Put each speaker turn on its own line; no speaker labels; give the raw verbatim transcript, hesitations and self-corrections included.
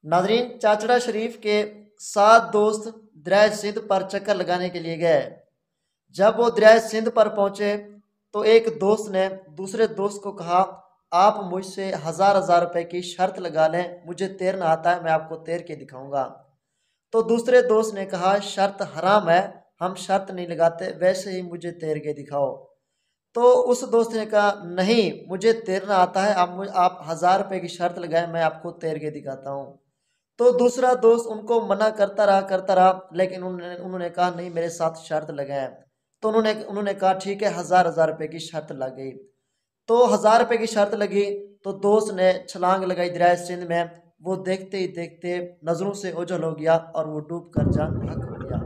नाजरीन, चाचड़ा शरीफ के सात दोस्त दरिया सिंध पर चक्कर लगाने के लिए गए। जब वो दरिया सिंध पर पहुंचे तो एक दोस्त ने दूसरे दोस्त को कहा, आप मुझसे हज़ार हज़ार रुपए की शर्त लगा लें, मुझे तैरना आता है, मैं आपको तैर के दिखाऊंगा। तो दूसरे दोस्त ने कहा, शर्त हराम है, हम शर्त नहीं लगाते, वैसे ही मुझे तैर के दिखाओ। तो उस दोस्त ने कहा, नहीं मुझे तैरना आता है, आप मुझे आप हज़ार रुपये की शर्त लगाएं, मैं आपको तैर के दिखाता हूँ। तो दूसरा दोस्त उनको मना करता रहा करता रहा लेकिन उन्होंने उन्होंने कहा, नहीं मेरे साथ शर्त लगाएं। तो उन्होंने उन्होंने कहा, ठीक है, हज़ार हज़ार रुपये की शर्त लग गई। तो हज़ार रुपये की शर्त लगी तो दोस्त ने छलांग लगाई दरिया सिंध में। वो देखते ही देखते नज़रों से ओझल हो गया और वो डूब कर जान हक हो गया।